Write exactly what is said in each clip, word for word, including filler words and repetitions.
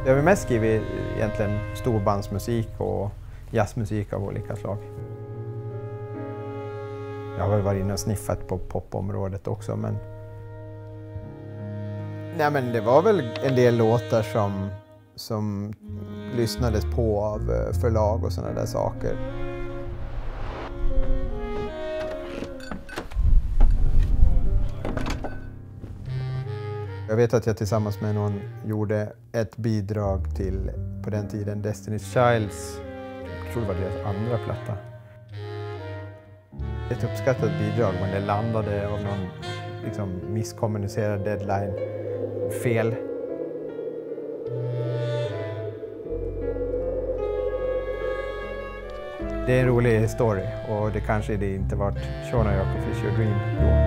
Jag har mest skrivit egentligen storbandsmusik och jazzmusik av olika slag. Jag har väl varit inne och sniffat på popområdet också, men... Nej, men det var väl en del låtar som, som lyssnades på av förlag och sådana där saker. Jag vet att jag tillsammans med någon gjorde ett bidrag till, på den tiden, Destiny's Childs, jag tror det var deras andra platta. Ett uppskattat bidrag, men det landade av någon liksom, misskommunicerad deadline fel. Det är en rolig story och det kanske det inte varit Tjuonajokk och Fish Your Dream då.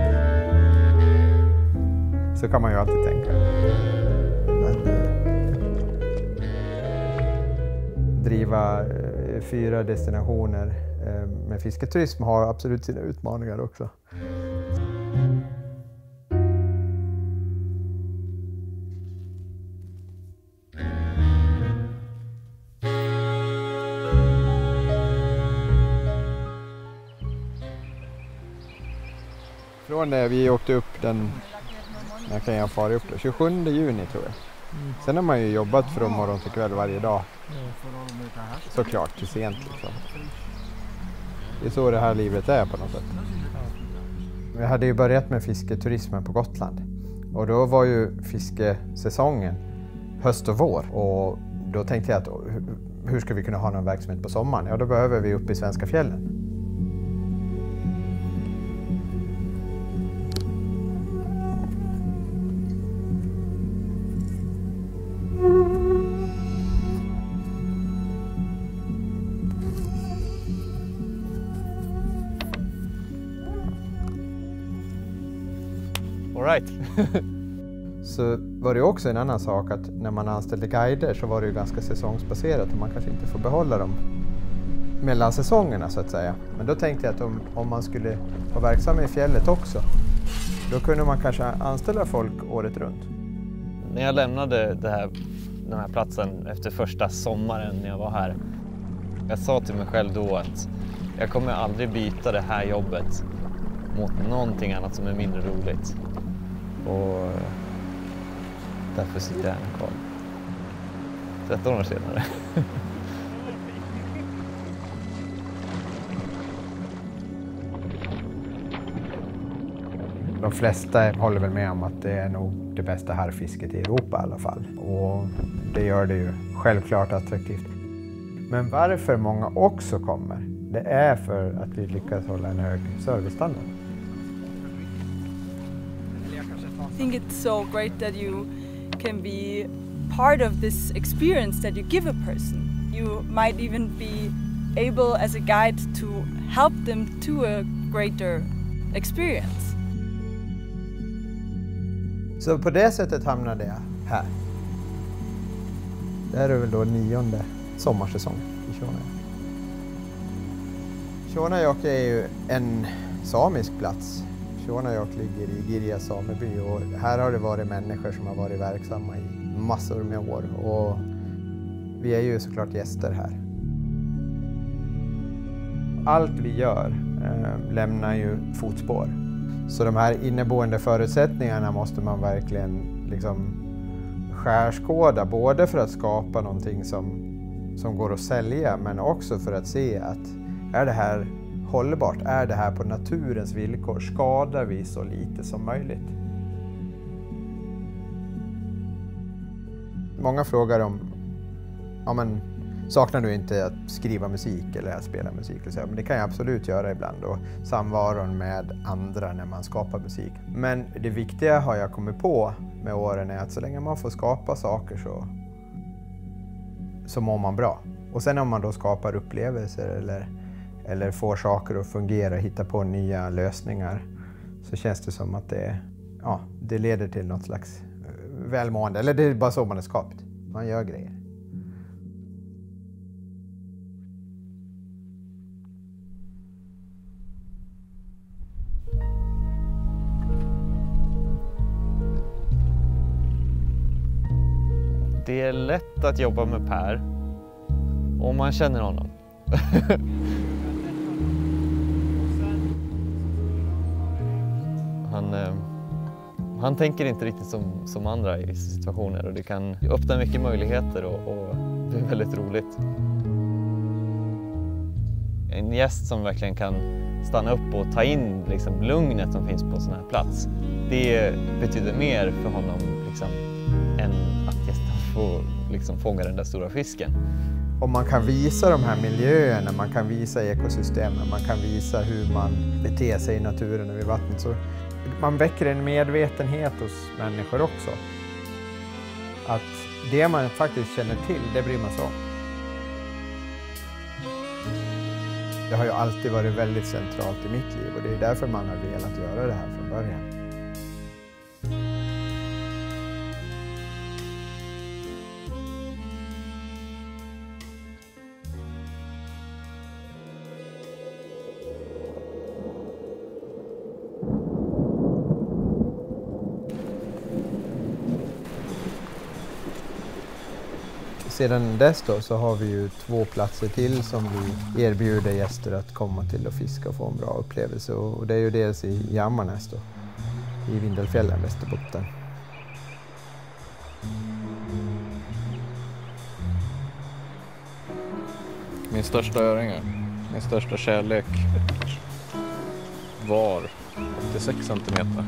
Så kan man ju alltid tänka. Men, eh, driva eh, fyra destinationer eh, med fisketurism har absolut sina utmaningar också. Från när vi åkte upp den, när kan jag fara upp då? tjugosjunde juni tror jag. Mm. Sen har man ju jobbat från morgon till kväll varje dag. Såklart till sent liksom. Det är så det här livet är på något sätt. Jag hade ju börjat med fisketurismen på Gotland. Och då var ju fiskesäsongen höst och vår. Och då tänkte jag att hur ska vi kunna ha någon verksamhet på sommaren? Ja, då behöver vi upp i svenska fjällen. Right. Så var det också en annan sak att när man anställde guider så var det ju ganska säsongsbaserat och man kanske inte får behålla dem mellan säsongerna så att säga. Men då tänkte jag att om, om man skulle vara verksam i fjället också, då kunde man kanske anställa folk året runt. När jag lämnade det här, den här platsen efter första sommaren när jag var här, jag sa till mig själv då att jag kommer aldrig byta det här jobbet mot någonting annat som är mindre roligt. Och därför sitter jag här kvar. tretton år senare. De flesta håller väl med om att det är nog det bästa härfisket i Europa i alla fall. Och det gör det ju självklart attraktivt. Men varför många också kommer, det är för att vi lyckas hålla en hög servicestandard. I think it's so great that you can be part of this experience that you give a person. You might even be able as a guide to help them to a greater experience. Så på det sättet hamnade jag här. Det här är väl då nionde sommarsäsongen i Tjuonajokk. Tjuonajokk är ju en samisk plats. Tjuonajokk ligger i Girjas sameby och här har det varit människor som har varit verksamma i massor med år. Och vi är ju såklart gäster här. Allt vi gör eh, lämnar ju fotspår. Så de här inneboende förutsättningarna måste man verkligen liksom skärskåda. Både för att skapa någonting som, som går att sälja, men också för att se att är det här hållbart? Är det här på naturens villkor? Skadar vi så lite som möjligt? Många frågar om, ja men, saknar du inte att skriva musik eller att spela musik? Och så, men det kan jag absolut göra ibland. Och samvaron med andra när man skapar musik. Men det viktiga har jag kommit på med åren är att så länge man får skapa saker så, så mår man bra. Och sen om man då skapar upplevelser eller, eller får saker att fungera och hitta på nya lösningar, så känns det som att det, ja, det leder till något slags välmående. Eller det är bara så man är skapt. Man gör grejer. Det är lätt att jobba med Per om man känner honom. han, eh, han tänker inte riktigt som, som andra i vissa situationer och det kan öppna mycket möjligheter och, och det är väldigt roligt. En gäst som verkligen kan stanna upp och ta in liksom, lugnet som finns på en sån här plats. Det betyder mer för honom liksom, än att gästen får liksom, fånga den där stora fisken. Om man kan visa de här miljöerna, man kan visa ekosystemen, man kan visa hur man beter sig i naturen och vid vattnet. Så man väcker en medvetenhet hos människor också. Att det man faktiskt känner till, det bryr man sig om. Det har ju alltid varit väldigt centralt i mitt liv och det är därför man har velat göra det här från början. Sedan dess då så har vi ju två platser till som vi erbjuder gäster att komma till och fiska och få en bra upplevelse. Och det är ju dels i Ammarnäs då, i Vindelfjällen, Västerbotten. Min största öringar, min största kärlek var åttiosex centimeter.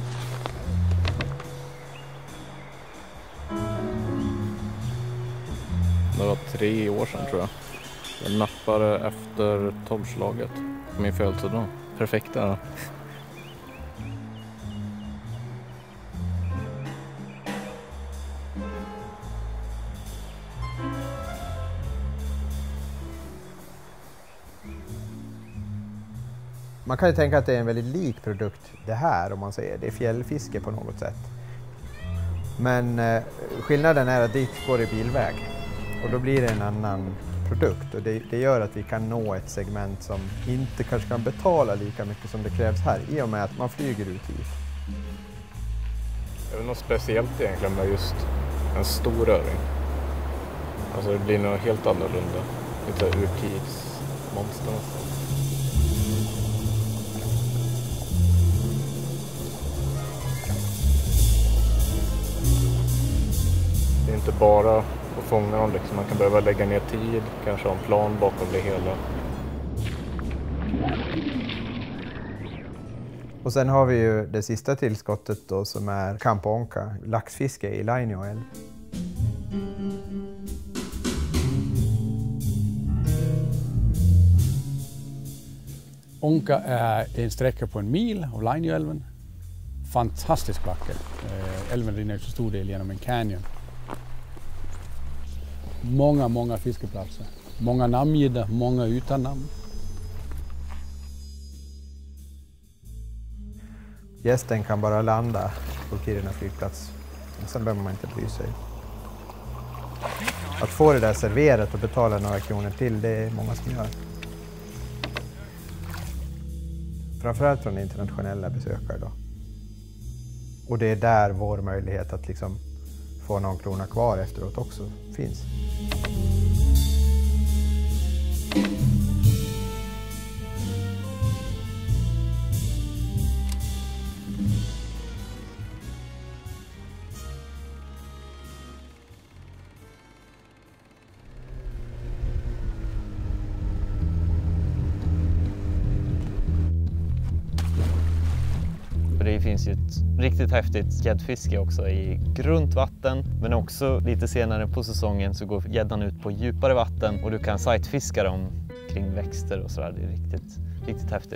Det var tre år sedan tror jag. Jag nappade efter tolvslaget på min födelsedag. Perfekta. Man kan ju tänka att det är en väldigt lik produkt det här om man säger. Det är fjällfiske på något sätt. Men eh, skillnaden är att dit går det bilväg. Och då blir det en annan produkt och det, det gör att vi kan nå ett segment som inte kanske kan betala lika mycket som det krävs här i och med att man flyger ut hit. Det är något speciellt egentligen med just en stor öring. Alltså det blir något helt annorlunda. Lite urtidsmonster nästan. Det är inte bara att fånga dem, liksom. Man kan behöva lägga ner tid, kanske ha en plan bakom det hela. Och sen har vi ju det sista tillskottet då som är Camp Onka, laxfiske i Tjuonajokk. Onka är en sträcka på en mil av Tjuonajokk. Fantastiskt vacker. Älven rinner så stor del genom en canyon. Många, många fiskeplatser. Många namngivna, många utan namn. Gästen kan bara landa på Kiruna flygplats. Sen behöver man inte bry sig. Att få det där serverat och betala några kronor till, det är många som gör. Framförallt från internationella besökare då. Och det är där vår möjlighet att liksom få någon krona kvar efteråt också finns. Det finns ju ett riktigt häftigt gäddfiske också i grunt vatten, men också lite senare på säsongen så går gäddan ut på djupare vatten och du kan sightfiska dem kring växter och sådär. Det är riktigt, riktigt häftigt.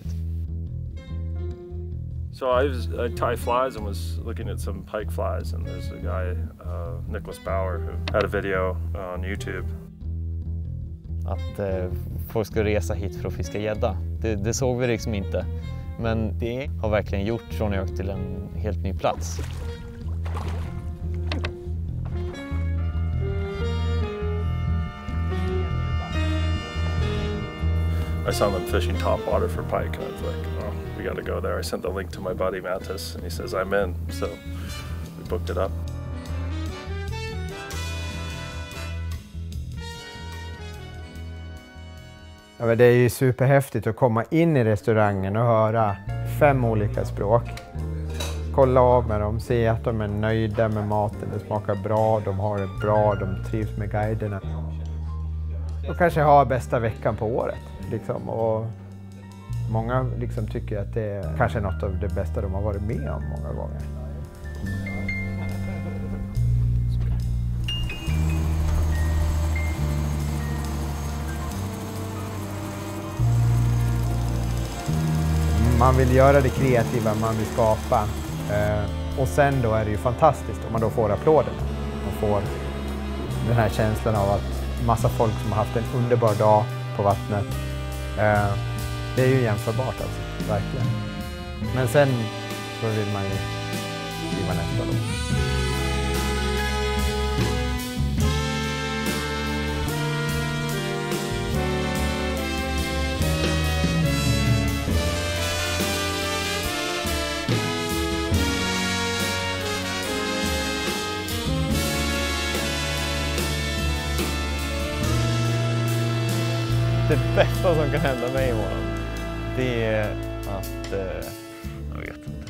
So I was I tie flies and was looking at some pike flies, and there's a guy, uh, Nicholas Bauer, who had a video on YouTube. Att eh, folk ska resa hit för att fiska gädda, det, det såg vi liksom inte. Men det har verkligen gjort Tjuonajokk till en helt ny plats. I saw them fishing top water for pike, and I was like, oh, we got to go there. I sent the link to my buddy Mattis, and he says I'm in, so we booked it up. Ja, men det är ju superhäftigt att komma in i restaurangen och höra fem olika språk. Kolla av med dem, se att de är nöjda med maten, det smakar bra, de har det bra, de trivs med guiderna. Och kanske ha bästa veckan på året. Liksom. Och många liksom tycker att det är kanske något av det bästa de har varit med om många gånger. Man vill göra det kreativa, man vill skapa. Eh, och sen då är det ju fantastiskt om man då får applåderna. Man får den här känslan av att massa folk som har haft en underbar dag på vattnet. Eh, det är ju jämförbart alltså, verkligen. Men sen så vill man ju skriva nästa då. Det bästa som kan hända mig imorgon, det är att, eh, jag vet inte.